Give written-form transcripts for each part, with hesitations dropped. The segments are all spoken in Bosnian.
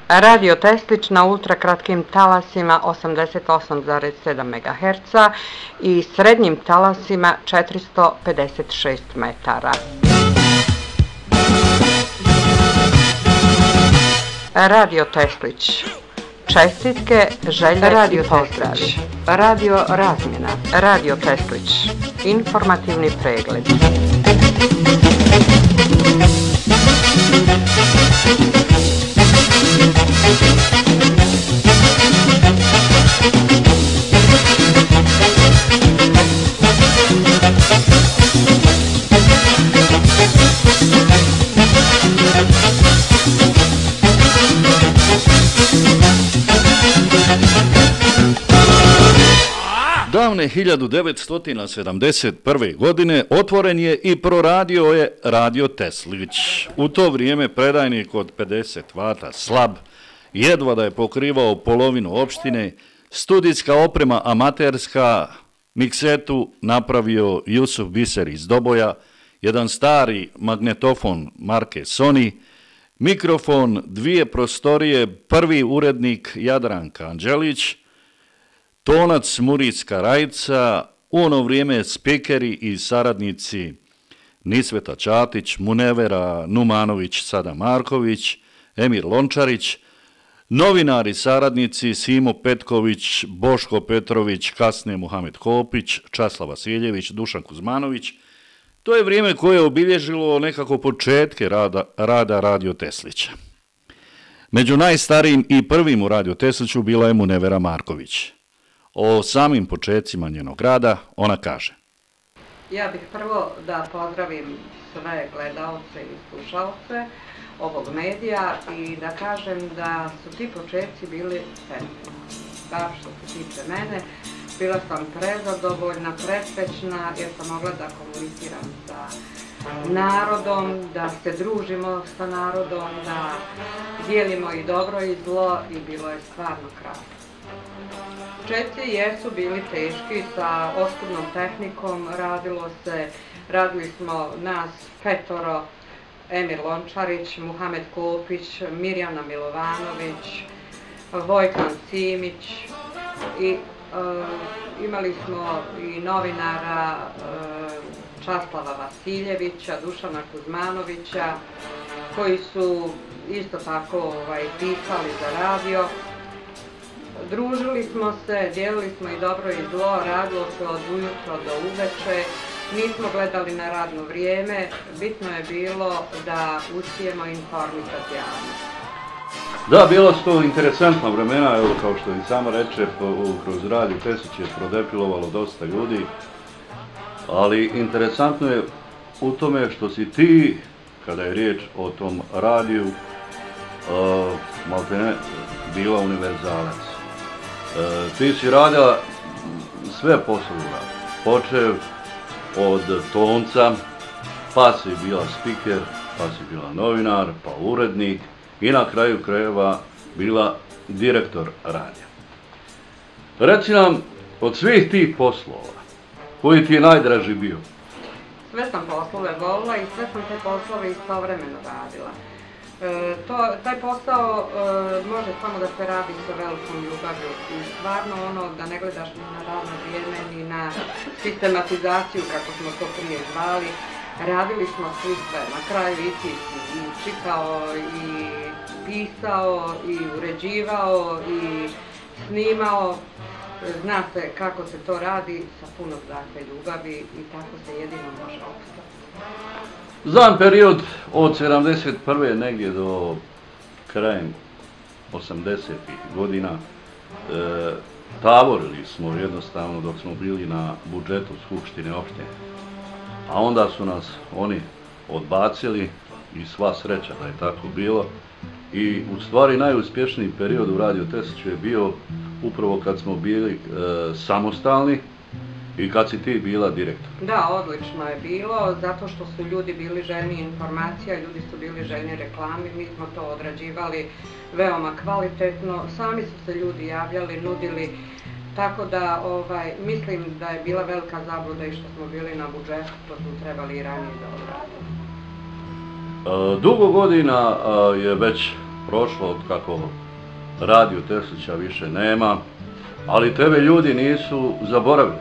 Radio Teslić na ultrakratkim talasima 88,7 MHz i srednjim talasima 456 metara. Radio Teslić. Čestitke, želje i pozdravi. Radio Razmjena. Radio Teslić. Informativni pregled. Davne 1971. godine otvoren je i proradio je Radio Teslić. U to vrijeme predajnik od 50 vata slab, jedva da je pokrivao polovinu opštine, studijska oprema amaterska, miksetu napravio Jusuf Biser iz Doboja, jedan stari magnetofon marke Sony, mikrofon, 2 prostorije, prvi urednik Jadranka Anđelić, tonac Muritska Rajca, u ono vrijeme spikeri i saradnici Nisveta Čatić, Munevera Numanović, Sada Marković, Emir Lončarić, novinari saradnici Simo Petković, Boško Petrović, kasnije Muhamed Kopić, Časlav Vasiljević, Dušan Kuzmanović. To je vrijeme koje je obilježilo nekako početke rada Radio Teslića. Među najstarijim i prvim u Radio Tesliću bila je Munevera Marković. O samim početcima njenog rada ona kaže: Ja bih prvo da pozdravim sve gledalce i slušalce ovog medija i da kažem da su ti početci bili fenomenalni. Baš što se tiče mene, bila sam prezadovoljna, presrećna jer sam mogla da komuniciram sa narodom, da se družimo sa narodom, da dijelimo i dobro i zlo i bilo je stvarno krasno. Početci jesu bili teški, sa oskudnom tehnikom radili smo nas 5, Emir Lončarić, Muhamed Kopić, Mirjana Milovanović, Vojkan Simić i imali smo i novinara Časlava Vasiljevića, Dušana Kuzmanovića, koji su isto tako pisali za radio. Družili smo se, dijelili smo i dobro i zlo, radilo se od ujutro do uveče, nismo gledali na radno vrijeme, bitno je bilo da uspijemo informisati javnost. Da, bilo su to interesantna vremena, evo kao što i sama reče, kroz Radio Teslić je prodefilovalo dosta ljudi, ali interesantno je u tome što si ti, kada je riječ o tom radiju, maltene bila univerzalac. Ti si radila sve poslove, počev od tonca, pa si bila spiker, pa si bila novinar, pa urednik i na kraju krajeva bila direktor radija. Reci nam, od svih tih poslova, koji ti je najdraži bio? Sve sam poslove volila i sve sam te poslove istovremeno radila. Taj posao može samo da se radi sa velikom ljubavlju i stvarno da ne gledaš ni na radno vrijeme ni na sistematizaciju kako smo to prije zvali. Radili smo svi sve, na kraju i ti si i čitao i pisao i uređivao i snimao. Zna se kako se to radi sa puno ljubavi i tako se jedino može opstati. Znam period od 71. negdje do krajem 80-ih godina, tavorili smo jednostavno dok smo bili na budžetu Skupštine opštine. A onda su nas oni odbacili i sva sreća da je tako bilo. I u stvari najuspješniji period u Radio Tesliću je bio upravo kad smo bili samostalni i kad si ti bila direktor. Da, odlično je bilo, zato što su ljudi bili željni informacija, ljudi su bili željni reklami, mi smo to odrađivali veoma kvalitetno, sami su se ljudi javljali, nudili, tako da mislim da je bila velika zabluda i što smo bili na budžetu, to smo trebali i ranije da odradimo. Dugo godina je već prošlo od kako Radio Teslića više nema, ali tebe ljudi nisu zaboravili.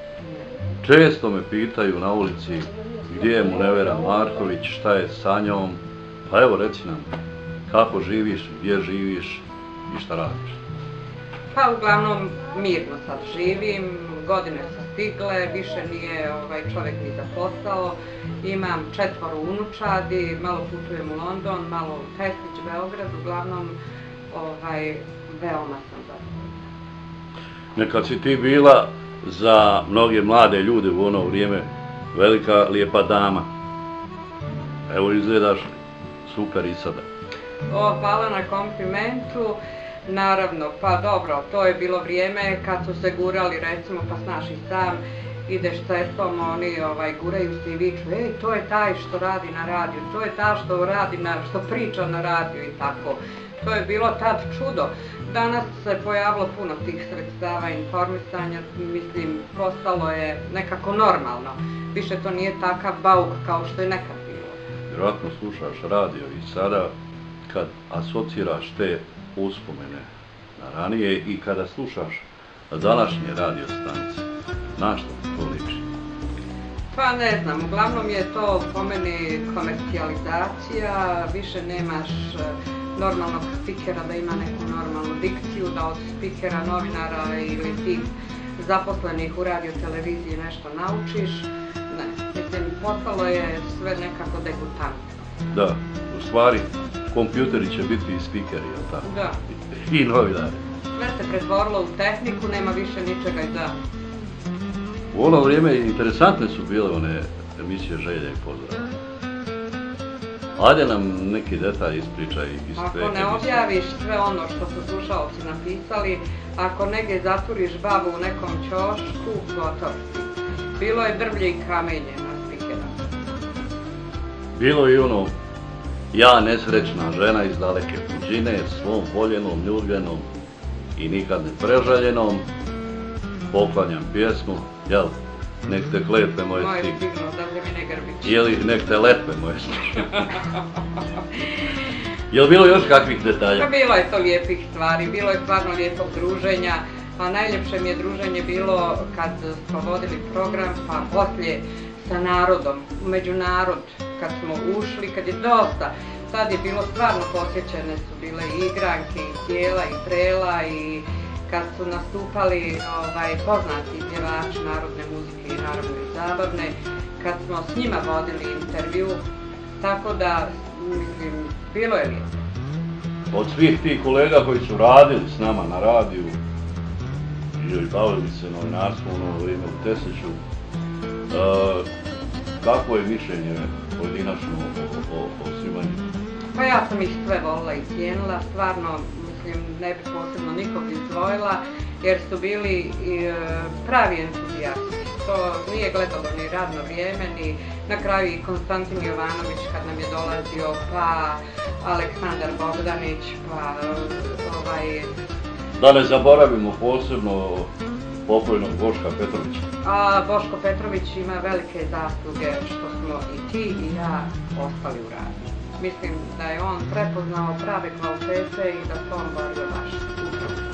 Često me pitaju na ulici gdje je Munevera Marković, šta je sa njom, pa evo reci nam kako živiš, gdje živiš i šta radiš. Pa uglavnom mirno sad živim, godine su stigle, više nije čovjek ni za posao. Imam 4 unučadi, malo putujem u London, malo u Teslić, Beograd, uglavnom veoma sam zadovoljna. Nekad si ti bila za mnoge mlade ljude u ono vrijeme velika lijepa dama. Evo izgledaš super i sada. Hvala na komplimentu. Naravno, pa dobro, to je bilo vrijeme kad su se gurali, recimo, pa znaš i sam, ideš cestom, oni guraju se i viču, ej, to je taj što radi na radiju, to je ta što priča na radiju i tako. To je bilo tad čudo. Danas se pojavilo puno tih sredstava informisanja, mislim, postalo je nekako normalno. Više to nije takav bauk kao što je nekad bilo. Vjerojatno slušaš radio i sada kad asociraš te uspomene na ranije i kada slušaš današnje radio stanice, na što ti to liči? Pa ne znam, uglavnom je to po meni komercijalizacija, više nemaš normalnog spikera da ima neku normalnu dikciju, da od spikera, novinara ili tih zaposlenih u radio televiziji nešto naučiš. Ne, mislim, postalo je sve nekako degutantno. Da, u stvari, kompjuteri će biti i spikeri, jel tako? Da. I novinari. Sve se pretvorilo u tehniku, nema više ničega i da. U ono vrijeme interesantne su bile one emisije Želja i pozdrav. Ajde nam neki detalj ispričaj iz te emisije. Ako ne objaviš sve ono što su slušalci napisali, ako negdje zaturiš babu u nekom ćošku, gotov si. Bilo je drvlje i kamenje na spikera. Bilo je i ono, ja nesrećna žena iz daleke tuđine, svom voljenom, ljubjenom i nikad ne prežaljenom, poklanjam pjesmu, jel? Nek te kletve moje stignu. Moje stignu, da se mi ne grbić. Ili nek te letve moje stignu. Jel bilo još kakvih detalja? Pa bilo je to lijepih stvari, bilo je stvarno lijepog druženja, a najljepše mi je druženje bilo kad smo vodili program, pa poslije sa narodom, među narod, kad smo ušli, kad je dosta. Tad je bilo stvarno posjećene su bile i igranke, i tijela, i trela, i kad su nastupali poznati pjevači narodne muzike i naravno i zabavne, kad smo s njima vodili intervju, tako da, mislim, bilo je lijepo. Od svih tih kolega koji su radili s nama na radiju ili bavili se novinarstvom u ono vrijeme u Tesliću, kako je mišljenje pojedinačno o svima njima? Pa ja sam ih sve volila i cijenila, stvarno, mislim, ne bi posebno nikog izdvojila, jer su bili pravi entuzijasti. To nije gledalo ni radno vrijeme, ni na kraju i Konstantin Jovanović kad nam je dolazio, pa Aleksandar Bogdanić, pa Da ne zaboravimo posebno pokojnog Boška Petrovića. A Boško Petrović ima velike zasluge što smo i ti i ja ostali u radiju. Mislim da je on prepoznao prave kvalitete i da se on borio baš upravo.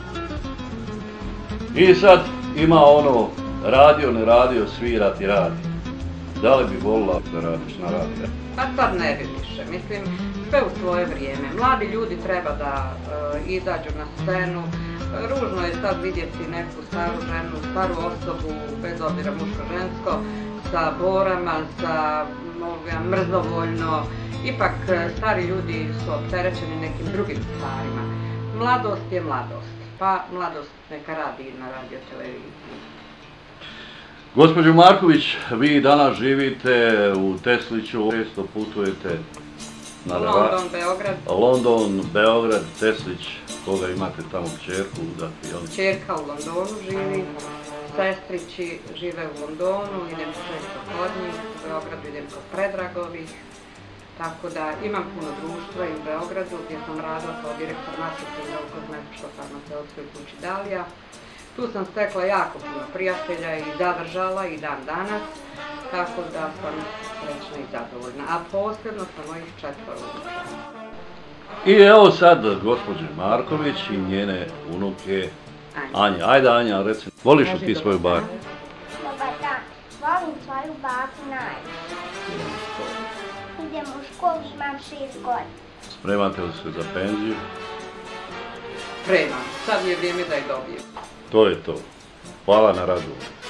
I sad ima ono radio, ne radio, svirati, radi. Da li bi volila da radiš na radiju? Pa sad ne bi više, mislim, sve u svoje vrijeme. Mladi ljudi treba da izađu na scenu. Ružno je sad vidjeti neku staru ženu, staru osobu, bez obzira muško-žensko, sa borama, sa mrzovoljno. Ipak stari ljudi su opterećeni nekim drugim stvarima. Mladost je mladost, pa mladost neka radi na radio televiziji. Gospođo Marković, vi danas živite u Tesliću, često putujete na London, Beograd. London, Beograd, Teslić, koga imate tamo kćerku? Kćerka u Londonu živi, sestrići žive u Londonu, idem često kod njih, u Beogradu idem kod Predragovih. Tako da imam puno društva i u Beogradu gdje sam radila kao direktor marketinga u kozmetičko-farmaceutskoj kući Dalija. Tu sam stekla jako puno prijatelja i zadržala i dan danas, tako da sam srećna i zadovoljna, a posebno sa mojih 4 unučadi. I evo sad gospođe Marković i njene unuke Anja. Ajde Anja, reci, voliš li ti svoju baku? Dobar dan, volim svoju baku najviše. Idem u školu, imam 6 godina. Spremate li se za penziju? Spremam, sad je vrijeme da je dobijem. To je to. Hvala na razgovoru.